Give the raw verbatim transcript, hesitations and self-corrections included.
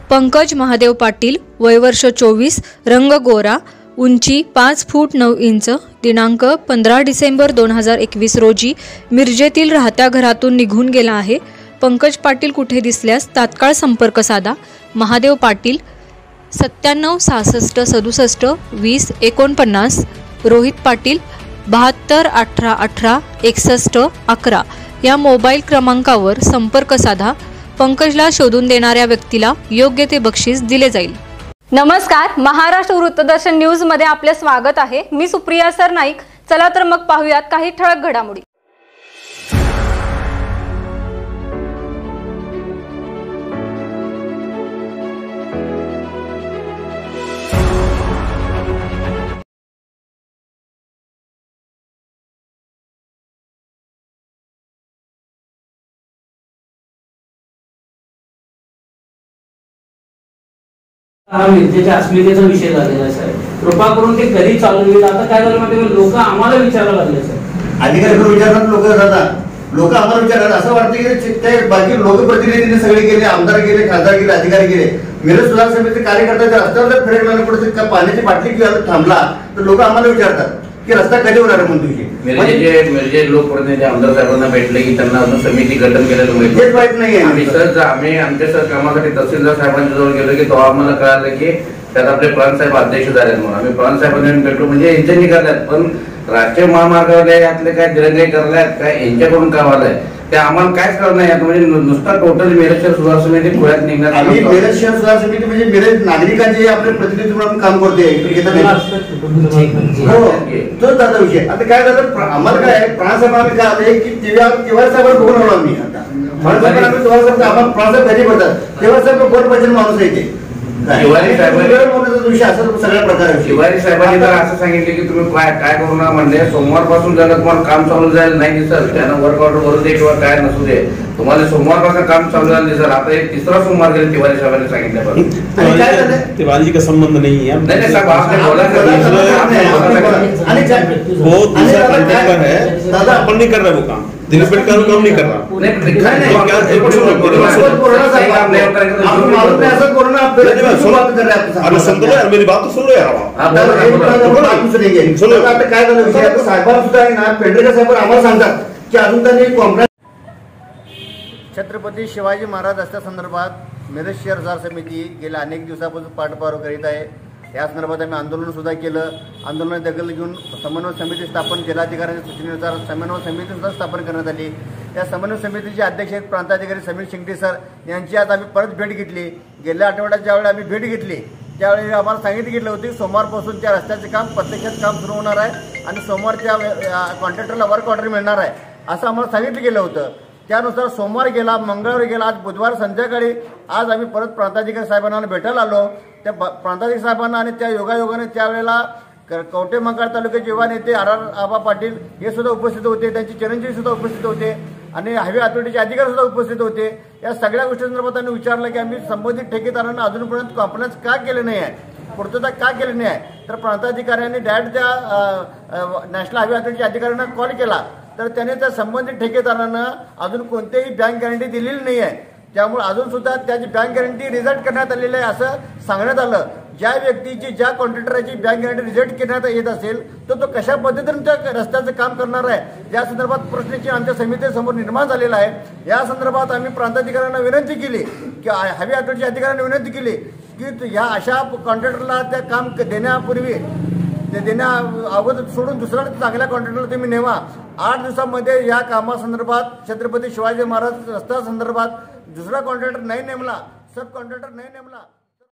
पंकज महादेव पाटील, वय वर्ष चोवीस, रंग गोरा, उंची पाच फूट नऊ इंच, दिनांक पंधरा डिसेंबर दोन हजार एकवीस रोजी मिरजेतील राहत्या घरातून निघून गेला आहे। पंकज पाटील कुठे दिसल्यास तात्काळ संपर्क साधा। महादेव पाटील सत्त्याण्णव सहासष्ट सदुसष्ट वीस एकोणपन्नास, रोहित पाटील बहात्तर अठरा अठरा एकसष्ट अकरा या मोबाईल क्रमांकावर संपर्क साधा। पंकजला शोधून देणाऱ्या व्यक्तीला योग्य ते बक्षीस दिले जाईल। नमस्कार, महाराष्ट्र वृत्तदर्शन न्यूज मध्ये आपले स्वागत आहे। मी सुप्रिया सरनाईक। चला तर मग पाहूयात काही ठळक घडामोडी। हा मिरजेच्या अस्मितेचा विषय झालेला आहे साहेब। कृपा करून ते कधी चालू होईल? आता काय झालं माहिती, लोक आम्हाला विचारायला लागले साहेब। अधिकारी विचारतात, लोक जातात, लोक आम्हाला विचारतात। असं वाटतं की ते बाकी लोकप्रतिनिधीने सगळे गेले, आमदार गेले, खासदार गेले, अधिकारी गेले, मिरज सुधार समितीचे कार्यकर्ते रस्त्यावर जर फिरकला पुढे का पाण्याची बाटली किंवा थांबला तर लोक आम्हाला विचारतात की रस्ता कधी होणार म्हणून तुझी मिरजे मिरजे लोकप्रतिनिधी आमदार साहेबांना भेटले की त्यांना अजून समिती गठन केलेलं माहिती माहित नाही। आम्ही सर आम्ही आमच्या सर कामासाठी तहसीलदार साहेबांच्या जवळ गेलो की तो आम्हाला कळालं की त्यात आपले प्रांत साहेब अध्यक्ष झाले म्हणून आम्ही प्रांत साहेबांनी भेटलो। म्हणजे यांच्या निघाल्यात, पण राष्ट्रीय महामार्गावर यातले काय दिरंगाई करल्यात काय यांच्याकडून काम आलंय ते आम्हाला कायच कळत नाही। म्हणजे नुसता टोटल मिरज शहर सुधार समिती पुण्यात निघणार। आम्ही मिरज शहर सुधार समिती म्हणजे मिरज नागरिकांचे आपले प्रतिनिधी म्हणून काम करते हो, तोच दादा विषय। आता काय झालं, आम्हाला काय प्राणसाहेब आम्ही काय आले की तेव्हा तेव्हा साहेब बघून आलो आम्ही। आता प्राणसाहेब आम्ही तेव्हा साहेब आम्हाला प्राणसाहेब घरी पडतात तेव्हा साहेब गोड भजन माणूस आहे ते शिवारी साहेबांनी सगळ्या प्रकारे शिवारी साहेबांनी तर असं सांगितले की तुम्ही काय काय करू नका, म्हणजे सोमवारपासून जर तुम्हाला काम चालू जायला नाही दिसत त्यानं वर्क ऑर्डर भरू दे किंवा काय नसू दे, तुम्हाला सोमवारपासून काम चालू झालं दिसत। आता एक तिसरा सोमवार गेले तिवारी साहेबांनी सांगितलं तिवारी का संबंध नहीं है। नहीं नहीं साहब आपने बोला बहुत दूसरा कंटेक्टर है दादा, अपन नहीं कर रहे वो काम, दिलीप पेटकर काम नहीं कर रहा। अरे सुन लो यार, मेरी बात तो सुन लो यार। आता काय झालं विषय, साहेबांना सुद्धा आहे ना पेंढरेकर साहेब आम्हाला सांगतात की अजून त्यांनी कॉम्प्लेन छत्रपती शिवाजी महाराज रस्त्या संदर्भात मिरज शहर सुधार समिती गेल्या अनेक दिवसापासून पाठपुरावा करीत आहे। या संदर्भात आम्ही आंदोलन सुद्धा केलं। आंदोलनात दखल घेऊन समन्वय समिती स्थापन, जिल्हाधिकाऱ्यांच्या सूचनेनुसार समन्वय समिती सुद्धा स्थापन करण्यात आली। या समन्वय समितीचे अध्यक्ष आहेत प्रांताधिकारी समीर शिंगटे सर यांची आज आम्ही परत भेट घेतली। गेल्या आठवड्यात ज्यावेळी आम्ही भेट घेतली त्यावेळी आम्हाला सांगितलं गेलं होतं की सोमवारपासून त्या रस्त्याचे काम प्रत्यक्षात काम सुरू होणार आहे आणि सोमवारच्या कॉन्ट्रॅक्टरला वर्क ऑर्डर मिळणार आहे असं आम्हाला सांगितलं गेलं होतं। त्यानुसार सोमवार गेला, मंगळवार गेला, आज बुधवार संध्याकाळी आज आम्ही परत प्रांताधिकारी साहेबांना भेटायला आलो। त्या प्रांताधिकारी साहेबांना आणि त्या योगायोगाने त्यावेळेला कवठे मंकाळ तालुक्याचे युवा नेते आर आर आबा पाटील हे सुद्धा उपस्थित होते, त्यांचे चिरंजीवी सुद्धा उपस्थित होते आणि हायवे अथॉरिटीचे अधिकारी सुद्धा उपस्थित होते। या सगळ्या गोष्टी संदर्भात त्यांनी विचारलं की आम्ही संबंधित ठेकेदारांना अजूनपर्यंत कॉम्प्लेन्स का केले नाही आहे, पूर्तता का केली नाही आहे। तर प्रांताधिकाऱ्यांनी डायरेक्ट त्या नॅशनल हायवे अथॉरिटीच्या अधिकाऱ्यांना कॉल केला तर त्याने त्या संबंधित ठेकेदारांना अजून कोणतीही बँक गॅरंटी दिलेली नाही आहे। त्यामुळे अजून सुद्धा त्याची बँक गॅरंटी रिजेक्ट करण्यात आलेली आहे असं सांगण्यात आलं। ज्या व्यक्तीची ज्या कॉन्ट्रॅक्टरची बँक गॅरंटी रिजेक्ट करण्यात येत असेल तर तो कशा पद्धतीने त्या रस्त्याचं काम करणार आहे या संदर्भात प्रश्नाची आमच्या समितीसमोर निर्माण झालेला आहे। या संदर्भात आम्ही प्रांताधिकाऱ्यांना विनंती केली की हायवे अथॉरिटीच्या अधिकाऱ्यांना विनंती केली की ह्या अशा कॉन्ट्रॅक्टरला त्या काम देण्यापूर्वी ते देण्या अगोदर सोडून दुसऱ्या चांगल्या कॉन्ट्रॅक्टरला तुम्ही नेवा। आठ दिवसामध्ये या कामासंदर्भात छत्रपती शिवाजी महाराज रस्त्या संदर्भात दुसरा कॉन्ट्रॅक्टर नाही नेमला, सब कॉन्ट्रॅक्टर नाही नेमला।